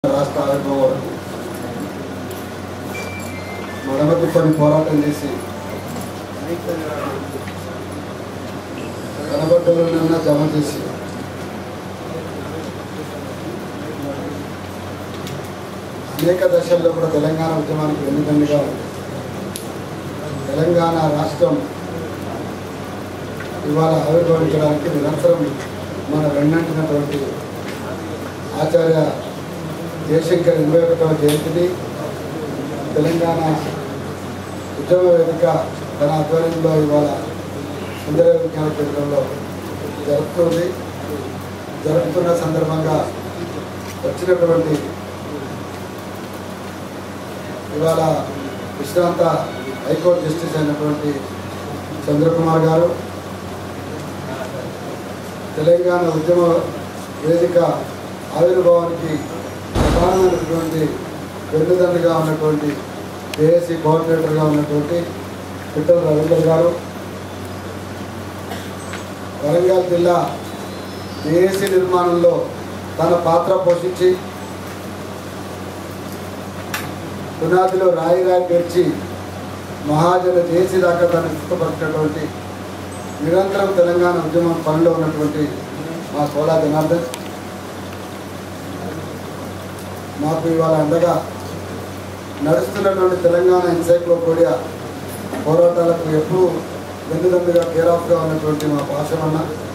రాష్ట్ర ఆవిర్భావం మడమతి కొన్ని పోరాటం చేసి కనబడ్డలన్నా జమ చేసి అనేక దశల్లో కూడా తెలంగాణ ఉద్యమానికి వెన్నుదన్నుగా ఉంది. తెలంగాణ రాష్ట్రం ఇవాళ ఆవిర్భవించడానికి నిరంతరం మన వెన్నంటినటువంటి ఆచార్య జయశంకర్ 21వ జయంతిని తెలంగాణ ఉద్యమ వేదిక తన ఆధ్వర్యంలో ఇవాళ సుందర విజ్ఞాన కేంద్రంలో జరుపుతున్న సందర్భంగా వచ్చినటువంటి ఇవాళ విశ్రాంత హైకోర్టు జస్టిస్ అయినటువంటి చంద్రకుమార్ గారు, తెలంగాణ ఉద్యమ వేదిక ఆవిర్భావానికి ప్రధానమైనటువంటి వెన్నుదన్నుగా ఉన్నటువంటి జేఏసీ కోఆర్డినేటర్గా ఉన్నటువంటి పిట్టల రవీందర్ గారు, వరంగల్ జిల్లా జేఏసీ నిర్మాణంలో తన పాత్ర పోషించి పునాదిలో రాయి పేర్చి మహాజన జేఏసీ దాకా తను ఇష్టపడినటువంటి నిరంతరం తెలంగాణ ఉద్యమం పనిలో ఉన్నటువంటి మా కోలా జనార్దన్ మాకు ఇవాళ అండగా నడుస్తున్నటువంటి తెలంగాణ ఎన్సైక్లోపీడియా పోరాటాలకు ఎప్పుడూ వెన్నుదన్నుగా కేరాఫ్గా ఉన్నటువంటి మా పాశమన్న,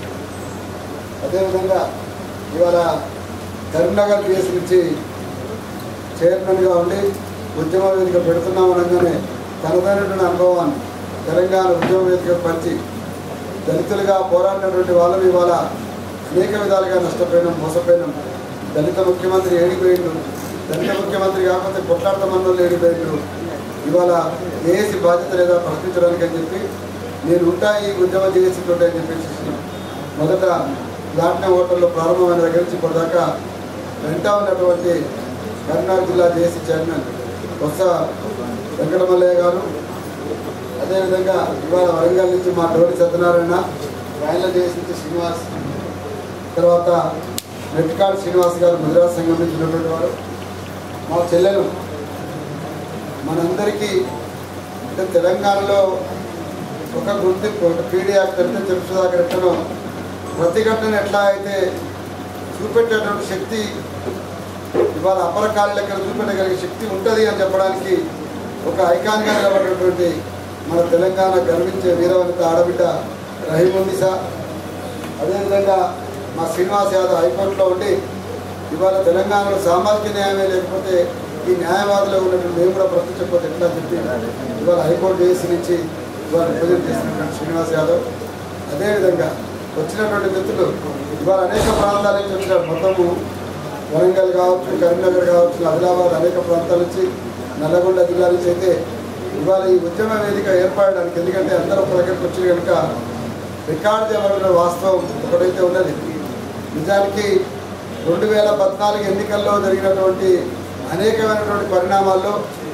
అదేవిధంగా ఇవాళ కరీంనగర్ కేసు నుంచి చైర్మన్గా ఉండి ఉద్యమ వేదిక పెడుతున్నామనగానే తనదైనటువంటి అనుభవాన్ని తెలంగాణ ఉద్యమ వేదిక పంచి దళితులుగా పోరాడినటువంటి వాళ్ళని ఇవాళ అనేక విధాలుగా నష్టపోయినాం, మోసపోయినాం. దళిత ముఖ్యమంత్రి ఏడిపోయిండు, దళిత ముఖ్యమంత్రి కాకపోతే కొట్లాడతామన్న ఏడిపోయిండు. ఇవాళ జేఏసీ బాధ్యత లేదా ప్రశ్నించడానికి అని చెప్పి నేను ఉంటా ఈ ఉద్యమ జేఏసీ తోటి అని చెప్పేసి మొదట లాట్నే హోటల్లో ప్రారంభమైన దగ్గర నుంచి ఇప్పటిదాకా వెంట ఉన్నటువంటి కరీంనగర్ జిల్లా జేఏసీ చైర్మన్ కొత్త వెంకటమల్లయ్య గారు, అదేవిధంగా ఇవాళ వరంగల్ నుంచి మా డోరి సత్యనారాయణ, రాయల జేఏసీ నుంచి శ్రీనివాస్, తర్వాత నెట్కాడ్ శ్రీనివాస్ గారు గుజరాత్ సంఘం నుంచి ఉన్నటువంటి వారు, మా చెల్లెలు మనందరికీ అంటే తెలంగాణలో ఒక గుర్తింపు ఒక పీడీ యాక్ట్ అంటే తెలుసుదాకా ఎట్లనో ప్రతిఘటన ఎట్లా అయితే చూపెట్టేటువంటి శక్తి ఇవాళ అపరకాల లెక్కలు చూపెట్టగలిగే శక్తి ఉంటుంది అని చెప్పడానికి ఒక ఐకాన్గా నిలబడినటువంటి మన తెలంగాణ గర్వించే వీరవనిత ఆడబిడ్డ రహీమున్నీసా, అదేవిధంగా మా శ్రీనివాస్ యాదవ్ హైకోర్టులో ఉండి ఇవాళ తెలంగాణలో సామాజిక న్యాయమే లేకపోతే ఈ న్యాయవాదులు ఉన్నటువంటి మేము కూడా ప్రశ్నించకపోతే ఎట్లా చెప్పి ఇవాళ హైకోర్టు జేఏసీ నుంచి ఇవాళ రిప్రజెంట్ చేసినటువంటి శ్రీనివాస్ యాదవ్, అదేవిధంగా వచ్చినటువంటి మిత్రులు ఇవాళ అనేక ప్రాంతాల నుంచి వచ్చిన మొత్తము వరంగల్ కావచ్చు, కరీంనగర్ కావచ్చు, ఆదిలాబాద్ అనేక ప్రాంతాల నుంచి నల్లగొండ జిల్లా నుంచి అయితే ఇవాళ ఈ ఉద్యమ వేదిక ఏర్పడడానికి, ఎందుకంటే అందరూ ఒక దగ్గరికి వచ్చి కనుక రికార్డు చేయబడిన వాస్తవం ఒకటైతే ఉన్నది. నిజానికి 2014 ఎన్నికల్లో జరిగినటువంటి అనేకమైనటువంటి పరిణామాల్లో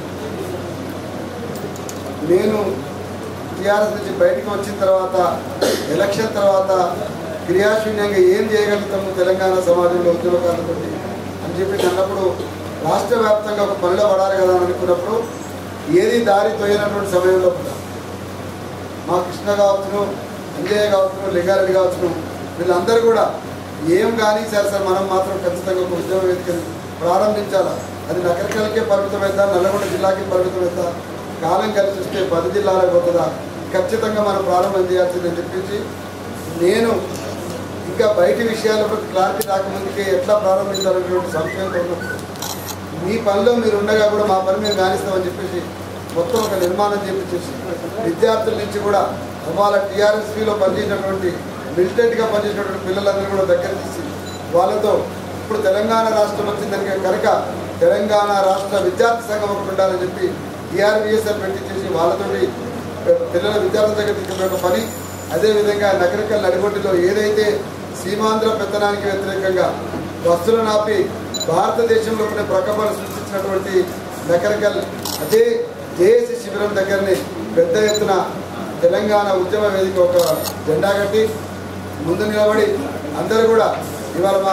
నేను టీఆర్ఎస్ నుంచి బయటకు వచ్చిన తర్వాత ఎలక్షన్ తర్వాత క్రియాశూన్యంగా ఏం చేయగలుగుతాము తెలంగాణ సమాజంలో ఉద్యమకారులతో అని చెప్పి అన్నప్పుడు రాష్ట్ర వ్యాప్తంగా ఒక పనిలో పడాలి కదా అని అనుకున్నప్పుడు ఏది దారి తోయినటువంటి సమయంలో మా కృష్ణ కావచ్చును, అంజయ్య కావచ్చును, లింగారెడ్డి కావచ్చును, వీళ్ళందరూ కూడా ఏం కానీ సరే సార్ మనం మాత్రం ఖచ్చితంగా ఒక ఉద్యమ వేదికను ప్రారంభించాలా, అది నగరికలకే పరిమితమైందా, నల్లగొండ జిల్లాకి పరిమితమైందా, కాలం కలిసి వస్తే 10 జిల్లాలకు పోతుందా, ఖచ్చితంగా మనం ప్రారంభం చేయాల్సిందని చెప్పేసి నేను ఇంకా బయటి విషయాలపై క్లారిటీ రాకముందుకే ఎట్లా ప్రారంభించాలనేటువంటి సంశయంతో ఉన్నప్పుడు మీ పనిలో మీరు ఉండగా కూడా మా పని మేము కానిస్తామని చెప్పేసి మొత్తం ఒక నిర్మాణం చేపించేసి విద్యార్థుల నుంచి కూడా వాళ్ళ టీఆర్ఎస్పీలో పనిచేసినటువంటి మిలిటెంట్గా పనిచేసినటువంటి పిల్లలందరూ కూడా దగ్గర తీసి వాళ్ళతో ఇప్పుడు తెలంగాణ రాష్ట్రం వచ్చిందని కనుక తెలంగాణ రాష్ట్ర విద్యార్థి సంఘం ఒకటి ఉండాలని చెప్పి టీఆర్బీఎస్ఎల్ పెట్టించేసి వాళ్ళతోటి పిల్లల విద్యార్థుల దగ్గర తీసుకునే పని, అదేవిధంగా నగరికల్ నడిగొడ్డులో ఏదైతే సీమాంధ్ర పెత్తనానికి వ్యతిరేకంగా బస్సులను ఆపి భారతదేశంలో కొన్ని ప్రకంపనలు సృష్టించినటువంటి నగరికల్ అదే జేఏసీ శిబిరం దగ్గరని పెద్ద ఎత్తున తెలంగాణ ఉద్యమ వేదిక ఒక జెండా కట్టి ముందు నిలబడి అందరూ కూడా ఇవాళ మా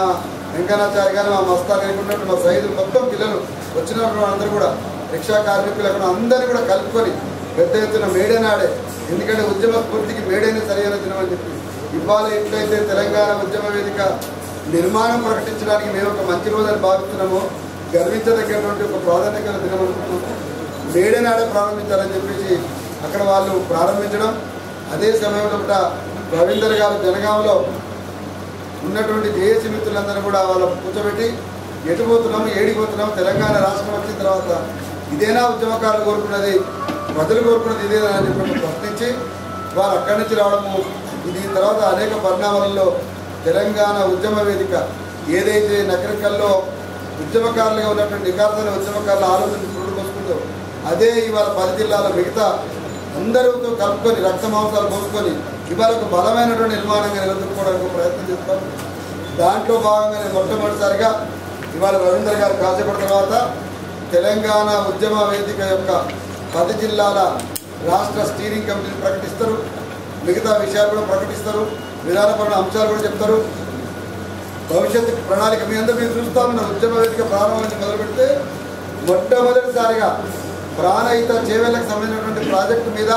వెంకన్నాచారి గారు మా మస్తాన్ అనుకున్నట్టు మా సైదులు మొత్తం పిల్లలు వచ్చినప్పుడు అందరూ కూడా రిక్షా కార్మికులు అందరినీ కూడా కలుపుకొని పెద్ద ఎత్తున మేడేనాడే. ఎందుకంటే ఉద్యమ స్ఫూర్తికి మేడైన సరైన దినం అని చెప్పి ఇవాళ ఎట్లయితే తెలంగాణ ఉద్యమ వేదిక నిర్మాణం ప్రకటించడానికి మేము ఒక మంచి రోజుని భావిస్తున్నామో, గర్వించదగినటువంటి ఒక ప్రాధాన్యత దినం అనుకుంటున్నాము. మేడేనాడే ప్రారంభించాలని చెప్పేసి అక్కడ వాళ్ళు ప్రారంభించడం, అదే సమయంలో కూడా రవీందర్ గారు జనగాంలో ఉన్నటువంటి జేఏసీ మిత్రులందరూ కూడా వాళ్ళు కూర్చోబెట్టి ఎటుపోతున్నాము ఏడిపోతున్నాము, తెలంగాణ రాష్ట్రం వచ్చిన తర్వాత ఇదేనా ఉద్యమకారులు కోరుకున్నది, ప్రజలు కోరుకున్నది ఇదేనా అని చెప్పి ప్రశ్నించి వారు అక్కడి నుంచి రావడము. దీని తర్వాత అనేక పరిణామాలలో తెలంగాణ ఉద్యమ వేదిక ఏదైతే నగరికల్లో ఉద్యమకారులుగా ఉన్నటువంటి నికార్సైన ఉద్యమకారుల ఆలోచన చూడబోసుకుందో అదే ఇవాళ 10 జిల్లాల మిగతా అందరితో కలుపుకొని రక్త మాంసాలు పోసుకొని ఇవాళ ఒక బలమైనటువంటి నిర్మాణంగా నిలదొక్కుకోవడానికి ప్రయత్నం చేస్తాం. దాంట్లో భాగంగానే మొట్టమొదటిసారిగా ఇవాళ రవీందర్ గారు కాసేపటి తర్వాత తెలంగాణ ఉద్యమ వేదిక యొక్క 10 జిల్లాల రాష్ట్ర స్టీరింగ్ కమిటీని ప్రకటిస్తారు. మిగతా విషయాలు కూడా ప్రకటిస్తారు, విధానపరమైన అంశాలు కూడా చెప్తారు. భవిష్యత్తు ప్రణాళిక మీ అందరూ మీరు చూస్తూ ఉన్నారు. ఉద్యమ వేదిక ప్రారంభం నుంచి మొదలు పెడితే మొట్టమొదటిసారిగా ప్రాణహిత చేవేళ్లకు సంబంధించినటువంటి ప్రాజెక్టు మీద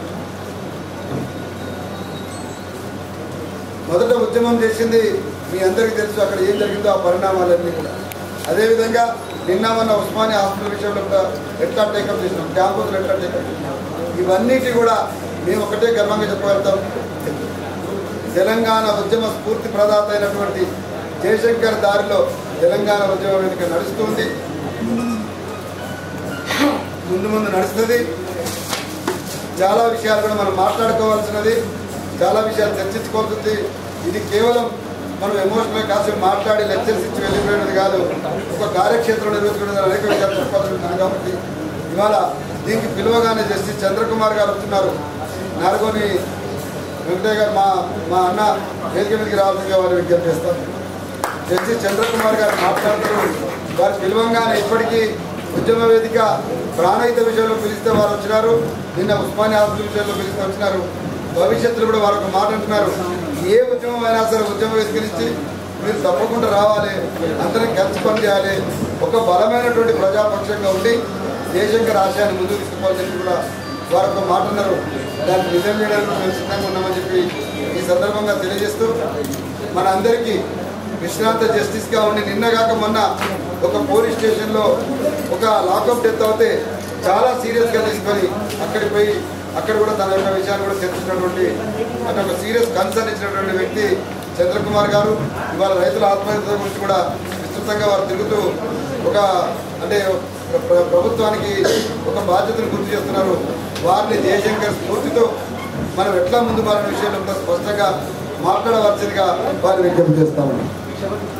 మొదట ఉద్యమం చేసింది మీ అందరికీ తెలుసు. అక్కడ ఏం జరిగిందో ఆ పరిణామాలన్నీ కూడా. అదేవిధంగా నిన్న మొన్న ఉస్మానియా హాస్పిటల్ విషయంలో కూడా ఎట్లా టేకప్ చేసినాం, క్యాంపస్లో ఎట్లా టేకప్ చేసినాం, ఇవన్నిటి కూడా మేము ఒకటే గర్వంగా చెప్పగలుగుతాం. తెలంగాణ ఉద్యమ స్ఫూర్తి ప్రదాత అయినటువంటి జయశంకర్ దారిలో తెలంగాణ ఉద్యమ వేదిక నడుస్తుంది, ముందు ముందు నడుస్తుంది. చాలా విషయాలు కూడా మనం మాట్లాడుకోవాల్సినది, చాలా విషయాలు చర్చించుకోవాల్సింది. ఇది కేవలం మనం ఎమోషనల్గా కాసేపు మాట్లాడి లెక్చర్స్ ఇచ్చి వెళ్ళిపోయినది కాదు, ఒక కార్యక్షేత్రం నిర్వహించుకునే అనేక విషయాలు చెప్పాల్సి ఉంటుంది. కాబట్టి ఇవాళ దీనికి పిలువగానే జస్టిస్ చంద్రకుమార్ గారు వస్తున్నారు. నార్గోని వెంకటయ్య గారు మా అన్న వేదిక మీదకి రావాల్సిందిగా వారు విజ్ఞప్తి చేస్తారు. జస్టిస్ చంద్రకుమార్ గారు మాట్లాడుతూ వారు పిలువంగానే ఇప్పటికీ ఉద్యమ వేదిక ప్రాణహిత విషయంలో పిలిస్తే వారు వచ్చినారు, నిన్న ఉస్మానియా హాస్పిటల్ విషయంలో పిలిస్తే వచ్చినారు. భవిష్యత్తులో కూడా వారు ఒక మాట అంటున్నారు, ఏ ఉద్యమం అయినా సరే ఉద్యమ వేదిక నుంచి మీరు తప్పకుండా రావాలి, అందరం కలిసి పనిచేయాలి, ఒక బలమైనటువంటి ప్రజాపక్షంగా ఉండి జయశంకర్ ఆశయాన్ని ముందుకు తీసుకోవాలని కూడా వారు ఒక మాట అన్నారు. దాన్ని నిజం చేయడానికి మేము సిద్ధంగా ఉన్నామని చెప్పి ఈ సందర్భంగా తెలియజేస్తూ, మన అందరికీ విశ్రాంత జస్టిస్గా ఉండి నిన్నగాక మొన్న ఒక పోలీస్ స్టేషన్లో ఒక లాకప్ డెత్ అవుతే చాలా సీరియస్గా తీసుకొని అక్కడికి పోయి అక్కడ కూడా తన యొక్క విషయాన్ని కూడా చర్చించినటువంటి అంటే ఒక సీరియస్ కన్సర్న్ ఇచ్చినటువంటి వ్యక్తి చంద్రకుమార్ గారు. ఇవాళ రైతుల ఆత్మహత్య గురించి కూడా విస్తృతంగా వారు తిరుగుతూ ఒక అంటే ప్రభుత్వానికి ఒక బాధ్యతను గుర్తు చేస్తున్నారు. వారిని జయశంకర్ స్ఫూర్తితో మనం ఎట్లా ముందు పాలన విషయంలో స్పష్టంగా మాట్లాడవలసిందిగా వారిని విజ్ఞప్తి చేస్తామని.